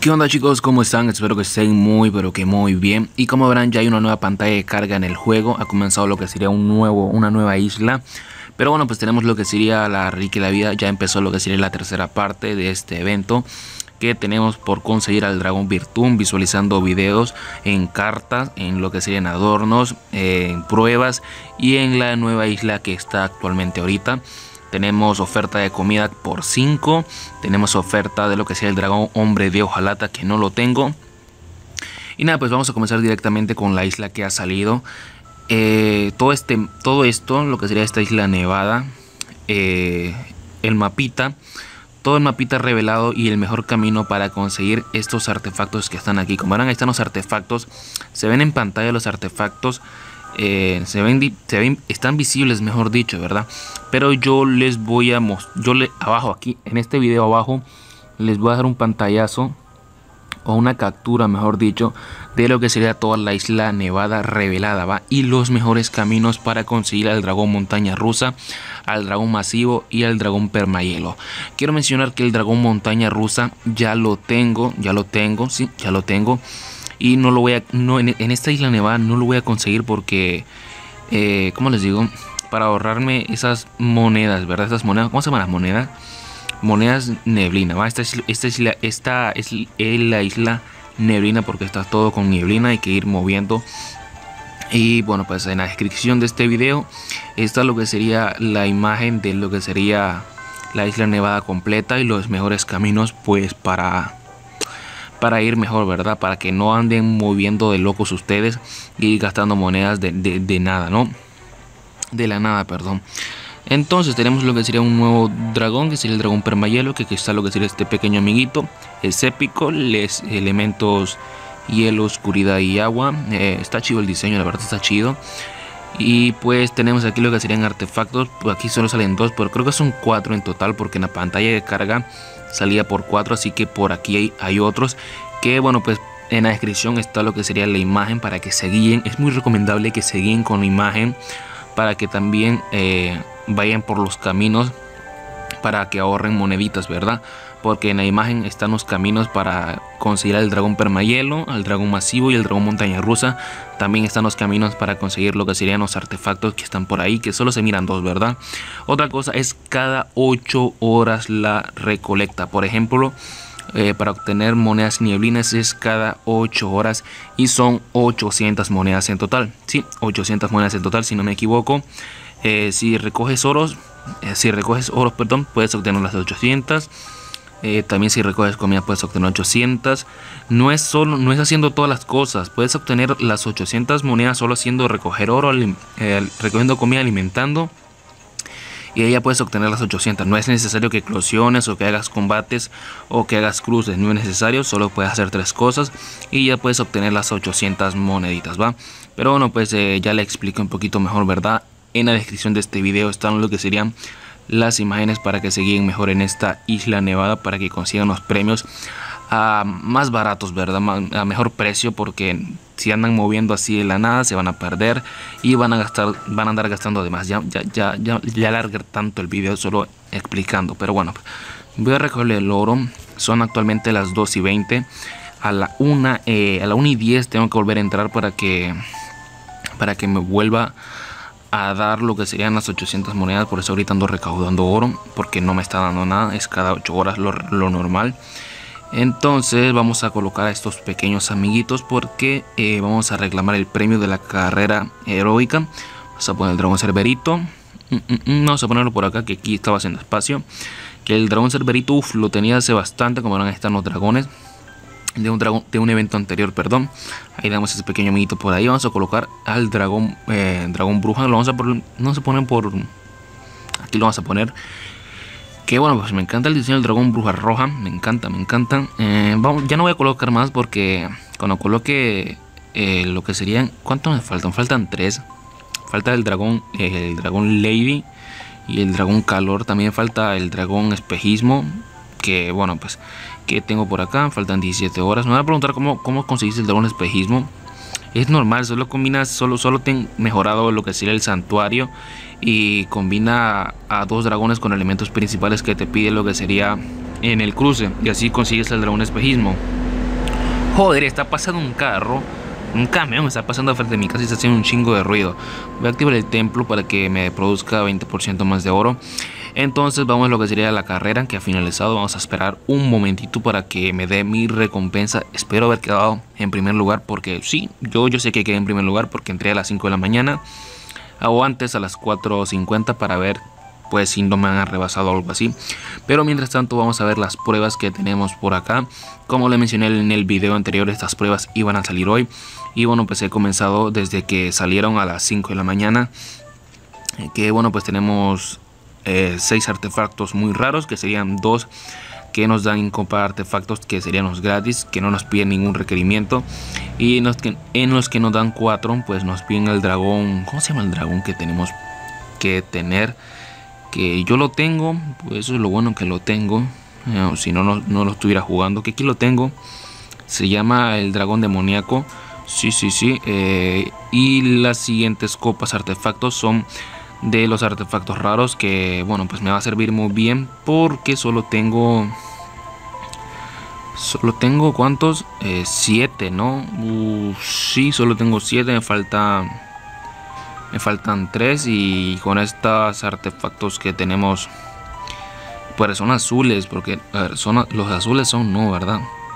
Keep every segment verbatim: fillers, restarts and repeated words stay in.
¿Qué onda, chicos? ¿Cómo están? Espero que estén muy pero que muy bien. Y como verán, ya hay una nueva pantalla de carga en el juego. Ha comenzado lo que sería un nuevo, una nueva isla. Pero bueno, pues tenemos lo que sería la Rica y la Vida. Ya empezó lo que sería la tercera parte de este evento, que tenemos por conseguir al dragón Virtum, visualizando videos en cartas, en lo que serían adornos, eh, en pruebas y en la nueva isla que está actualmente ahorita. Tenemos oferta de comida por cinco. Tenemos oferta de lo que sea el dragón hombre de hojalata, que no lo tengo. Y nada, pues vamos a comenzar directamente con la isla que ha salido. Eh, todo, este, todo esto, lo que sería esta isla nevada. Eh, el mapita. Todo el mapita revelado y el mejor camino para conseguir estos artefactos que están aquí. Como verán, ahí están los artefactos. Se ven en pantalla los artefactos. Eh, se, ven, se ven, están visibles, mejor dicho, ¿verdad? Pero yo les voy a mostrar, yo le, abajo aquí, en este video abajo, les voy a dar un pantallazo o una captura, mejor dicho, de lo que sería toda la isla nevada revelada, ¿va? Y los mejores caminos para conseguir al dragón montaña rusa, al dragón masivo y al dragón permahielo. Quiero mencionar que el dragón montaña rusa ya lo tengo, ya lo tengo, sí, ya lo tengo. Y no lo voy a, no, en, en esta isla nevada no lo voy a conseguir porque, eh, ¿cómo les digo? Para ahorrarme esas monedas, ¿verdad? Estas monedas, ¿cómo se llaman las monedas? Monedas neblina, ¿va? Esta, es, esta, isla, esta es la isla neblina porque está todo con neblina, hay que ir moviendo. Y bueno, pues en la descripción de este video está lo que sería la imagen de lo que sería la isla nevada completa y los mejores caminos, pues para... para ir mejor, ¿verdad? Para que no anden moviendo de locos ustedes y gastando monedas de, de, de nada, ¿no? De la nada, perdón. Entonces tenemos lo que sería un nuevo dragón, que sería el dragón permahielo, que aquí está lo que sería este pequeño amiguito. Es épico, les elementos hielo, oscuridad y agua. Eh, está chido el diseño, la verdad está chido. Y pues tenemos aquí lo que serían artefactos. Pues aquí solo salen dos, pero creo que son cuatro en total, porque en la pantalla de carga salía por cuatro, así que por aquí hay, hay otros que, bueno, pues en la descripción está lo que sería la imagen para que se guíen. Es muy recomendable que se guíen con la imagen para que también eh, vayan por los caminos, para que ahorren moneditas, ¿verdad? Porque en la imagen están los caminos para conseguir al dragón permahielo, al dragón masivo y el dragón montaña rusa. También están los caminos para conseguir lo que serían los artefactos que están por ahí, que solo se miran dos, ¿verdad? Otra cosa es cada ocho horas la recolecta. Por ejemplo, eh, para obtener monedas nieblinas es cada ocho horas y son ochocientas monedas en total. Sí, ochocientas monedas en total, si no me equivoco. Eh, si recoges oros, eh, si recoges oros, perdón, puedes obtener las ochocientas. Eh, también si recoges comida puedes obtener ochocientas. No es solo, no es haciendo todas las cosas. Puedes obtener las ochocientas monedas solo haciendo recoger oro, eh, recogiendo comida, alimentando. Y ahí ya puedes obtener las ochocientas. No es necesario que eclosiones o que hagas combates o que hagas cruces. No es necesario, solo puedes hacer tres cosas y ya puedes obtener las ochocientas moneditas, ¿va? Pero bueno, pues eh, ya le explico un poquito mejor, ¿verdad? En la descripción de este video están lo que serían las imágenes para que se guíen mejor en esta isla nevada, para que consigan los premios a más baratos, ¿verdad? A mejor precio, porque si andan moviendo así de la nada se van a perder y van a gastar, van a andar gastando de más. Ya, ya, ya, ya, ya alargar tanto el video solo explicando, pero bueno, voy a recoger el oro. Son actualmente las dos y veinte. A la una, eh, a la una y diez tengo que volver a entrar para que, para que me vuelva a dar lo que serían las ochocientas monedas. Por eso ahorita ando recaudando oro, porque no me está dando nada, es cada ocho horas lo, lo normal. Entonces vamos a colocar a estos pequeños amiguitos, porque eh, vamos a reclamar el premio de la carrera heroica. Vamos a poner el dragón cerberito. mm, mm, mm, Vamos a ponerlo por acá, que aquí estaba haciendo espacio. Que el dragón cerberito, uff, lo tenía hace bastante. Como verán, ahí están los dragones de un dragón, de un evento anterior, perdón. Ahí damos ese pequeño amiguito por ahí. Vamos a colocar al dragón eh, dragón bruja. Lo vamos a poner, no se ponen por aquí, lo vamos a poner. Que bueno, pues me encanta el diseño del dragón bruja roja. Me encanta, me encanta. eh, vamos, Ya no voy a colocar más, porque cuando coloque eh, lo que serían, ¿cuánto me faltan? Faltan tres. Falta el dragón, eh, el dragón lady y el dragón calor. También falta el dragón espejismo, que bueno, pues que tengo por acá. Faltan diecisiete horas. Me van a preguntar cómo, cómo conseguiste el dragón espejismo. Es normal, solo combinas, solo, solo te han mejorado lo que sería el santuario y combina a dos dragones con elementos principales que te pide lo que sería en el cruce, y así consigues el dragón espejismo. Joder, está pasando un carro. Un camión está pasando frente a mi casa y está haciendo un chingo de ruido. Voy a activar el templo para que me produzca veinte por ciento más de oro. Entonces vamos a lo que sería la carrera que ha finalizado. Vamos a esperar un momentito para que me dé mi recompensa. Espero haber quedado en primer lugar porque sí, yo, yo sé que quedé en primer lugar porque entré a las cinco de la mañana. O antes a las cuatro cincuenta para ver pues si no me han rebasado o algo así. Pero mientras tanto vamos a ver las pruebas que tenemos por acá. Como le mencioné en el video anterior, estas pruebas iban a salir hoy. Y bueno, pues he comenzado desde que salieron a las cinco de la mañana. Que bueno, pues tenemos eh, seis artefactos muy raros, que serían dos que nos dan comprar artefactos que serían los gratis, que no nos piden ningún requerimiento. Y en los que, en los que nos dan cuatro, pues nos piden el dragón. ¿Cómo se llama el dragón que tenemos que tener? Que yo lo tengo, pues eso es lo bueno que lo tengo. Eh, si no, no, no lo estuviera jugando, que aquí lo tengo. Se llama el dragón demoníaco. Sí, sí, sí. Eh, y las siguientes copas artefactos son de los artefactos raros, que bueno, pues me va a servir muy bien porque solo tengo solo tengo ¿cuántos? Eh, siete, ¿no? Uh, sí, solo tengo siete. Me falta me faltan tres. Y con estos artefactos que tenemos, pues son azules, porque a ver, son, los azules son no, ¿verdad?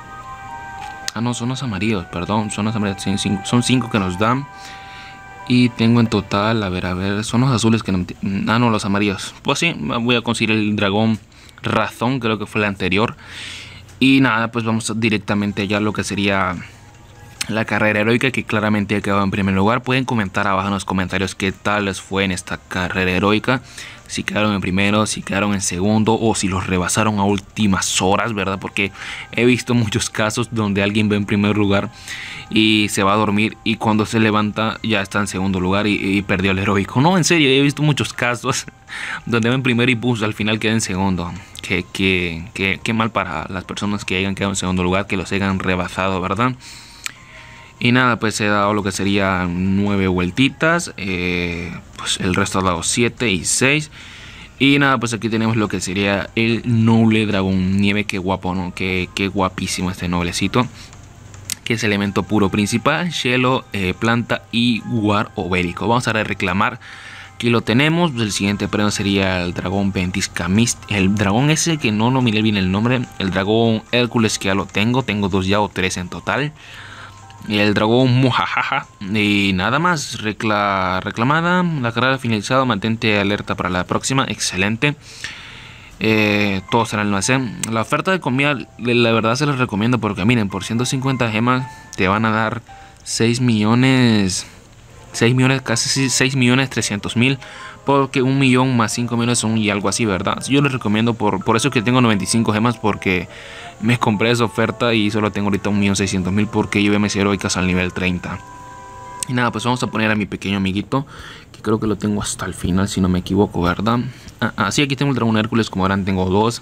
Ah, no, son los amarillos, perdón, son los amarillos, son cinco que nos dan. Y tengo en total, a ver, a ver, son los azules que no... Ah, no, los amarillos. Pues sí, voy a conseguir el dragón razón, creo que fue el anterior. Y nada, pues vamos directamente allá a lo que sería la carrera heroica, que claramente he quedado en primer lugar. Pueden comentar abajo en los comentarios qué tal les fue en esta carrera heroica. Si quedaron en primero, si quedaron en segundo o si los rebasaron a últimas horas, ¿verdad? Porque he visto muchos casos donde alguien va en primer lugar y se va a dormir y cuando se levanta ya está en segundo lugar y, y perdió el heroico. No, en serio, he visto muchos casos donde va en primero y pues al final queda en segundo. Qué, qué, qué, qué mal para las personas que hayan quedado en segundo lugar, que los hayan rebasado, ¿verdad? Y nada, pues he dado lo que sería nueve vueltitas. Eh, pues el resto ha dado siete y seis. Y nada, pues aquí tenemos lo que sería el noble dragón nieve. Qué guapo, ¿no? Qué, qué guapísimo este noblecito. Que es elemento puro principal, hielo, eh, planta y guar obérico. Vamos a reclamar. Aquí lo tenemos. El siguiente premio sería el dragón Ventisca Mist. El dragón ese que no lo miré bien el nombre. El dragón Hércules, que ya lo tengo. Tengo dos ya o tres en total. El dragón Mujajaja. Y nada más. Recla reclamada. La carrera finalizada. Mantente alerta para la próxima. Excelente. Eh, todo será en el almacén. La oferta de comida, la verdad se les recomiendo. Porque miren, por ciento cincuenta gemas te van a dar seis millones. seis millones, casi seis millones trescientos mil. Porque un millón más cinco millones son y algo así, ¿verdad? Yo les recomiendo, por, por eso que tengo noventa y cinco gemas. Porque me compré esa oferta y solo tengo ahorita un millón seiscientos mil. Porque yo me hice heroicas al nivel treinta. Y nada, pues vamos a poner a mi pequeño amiguito, que creo que lo tengo hasta el final, si no me equivoco, ¿verdad? Ah, ah, sí, aquí tengo el dragón Hércules, como verán tengo dos.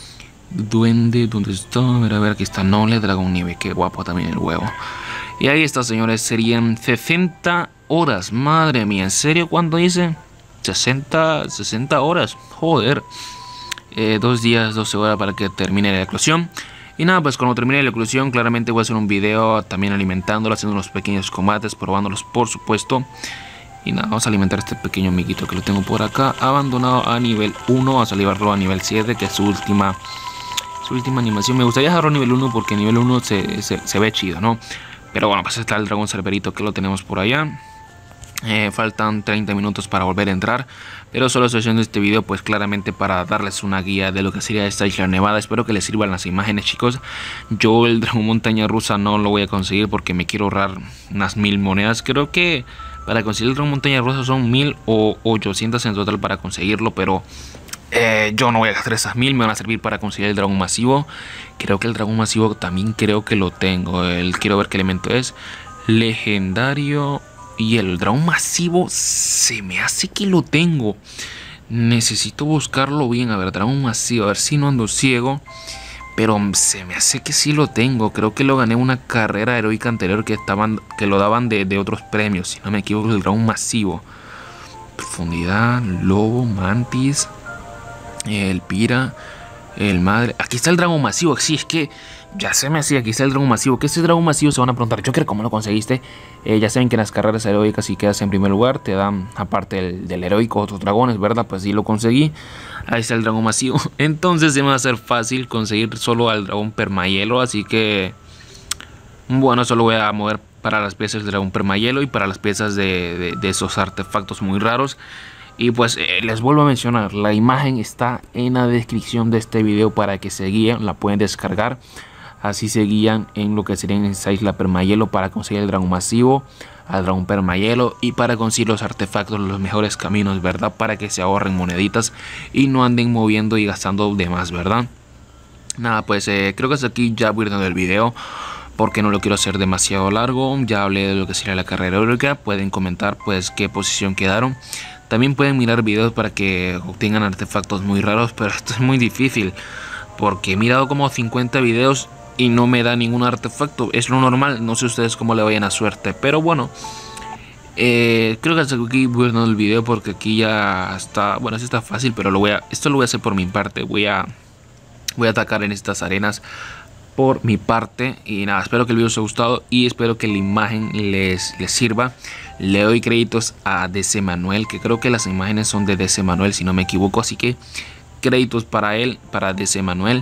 Duende, ¿dónde está? A ver, a ver, aquí está Noble, dragón nieve, qué guapo también el huevo. Y ahí está, señores, serían sesenta horas, madre mía, ¿en serio cuánto dice? sesenta, sesenta horas, joder. Eh, dos días, doce horas para que termine la eclosión. Y nada, pues cuando termine la eclosión, claramente voy a hacer un video también alimentándolo, haciendo unos pequeños combates, probándolos por supuesto. Y nada, vamos a alimentar a este pequeño amiguito que lo tengo por acá, abandonado a nivel uno, vamos a llevarlo a nivel siete, que es su última su última animación. Me gustaría dejarlo a nivel uno porque a nivel uno se, se, se ve chido, ¿no? Pero bueno, pues está el dragón cerberito que lo tenemos por allá. Eh, faltan treinta minutos para volver a entrar, pero solo estoy haciendo este video pues claramente para darles una guía de lo que sería esta isla nevada. Espero que les sirvan las imágenes, chicos. Yo el dragón montaña rusa no lo voy a conseguir porque me quiero ahorrar unas mil monedas. Creo que para conseguir el dragón montaña rusa son mil o ochocientas en total para conseguirlo, pero eh, yo no voy a gastar esas mil. Me van a servir para conseguir el dragón masivo. Creo que el dragón masivo también creo que lo tengo. El, quiero ver qué elemento es. Legendario. Y el dragón masivo se me hace que lo tengo. Necesito buscarlo bien. A ver, dragón masivo. A ver si no ando ciego. Pero se me hace que sí lo tengo. Creo que lo gané en una carrera heroica anterior que, estaban, que lo daban de, de otros premios. Si no me equivoco, el dragón masivo. Profundidad, lobo, mantis, el pira, el madre. Aquí está el dragón masivo. Sí, es que Ya se me hacía, aquí está el dragón masivo. ¿Qué es el dragón masivo? Se van a preguntar, Joker, ¿cómo lo conseguiste? Eh, ya saben que en las carreras heroicas, si quedas en primer lugar, te dan, aparte del, del heroico, otros dragones, ¿verdad? Pues sí lo conseguí. Ahí está el dragón masivo. Entonces se me va a hacer fácil conseguir solo al dragón permahielo. Así que, bueno, solo voy a mover para las piezas del dragón permahielo y para las piezas de, de, de esos artefactos muy raros. Y pues eh, les vuelvo a mencionar, la imagen está en la descripción de este video para que se guíen, la pueden descargar. Así se guían en lo que sería en esa isla permahielo para conseguir el dragón masivo, al dragón permahielo y para conseguir los artefactos, los mejores caminos, ¿verdad? Para que se ahorren moneditas y no anden moviendo y gastando de más, ¿verdad? Nada, pues eh, creo que hasta aquí ya voy a ir dando el video, porque no lo quiero hacer demasiado largo. Ya hablé de lo que sería la carrera heroica. Pueden comentar pues qué posición quedaron. También pueden mirar videos para que obtengan artefactos muy raros, pero esto es muy difícil porque he mirado como cincuenta videos y no me da ningún artefacto. Es lo normal, no sé ustedes cómo le vayan a suerte, pero bueno, eh, creo que hasta aquí voy a dar el video porque aquí ya está, bueno, esto está fácil, pero lo voy a, esto lo voy a hacer por mi parte. Voy a, voy a atacar en estas arenas por mi parte. Y nada, espero que el video os haya gustado y espero que la imagen les, les sirva. Le doy créditos a D C Manuel, que creo que las imágenes son de D C Manuel si no me equivoco, así que créditos para él, para D C Manuel.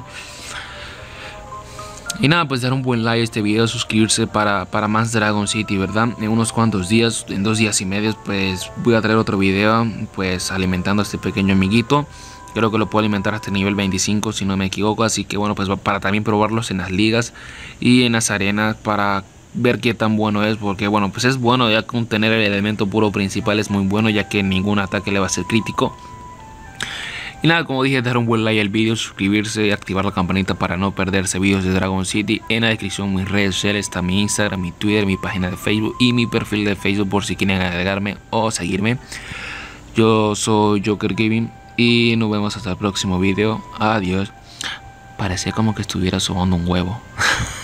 Y nada, pues dar un buen like a este video, suscribirse para, para más Dragon City, ¿verdad? En unos cuantos días, en dos días y medio, pues voy a traer otro video, pues alimentando a este pequeño amiguito. Creo que lo puedo alimentar hasta el nivel veinticinco si no me equivoco, así que bueno, pues para también probarlos en las ligas y en las arenas para ver qué tan bueno es, porque bueno, pues es bueno ya con tener el elemento puro principal, es muy bueno ya que ningún ataque le va a ser crítico. Y nada, como dije, dar un buen like al vídeo, suscribirse y activar la campanita para no perderse vídeos de Dragon City. En la descripción mis redes sociales, está mi Instagram, mi Twitter, mi página de Facebook y mi perfil de Facebook por si quieren agregarme o seguirme. Yo soy Joker Gaming y nos vemos hasta el próximo video. Adiós. Parecía como que estuviera sobando un huevo.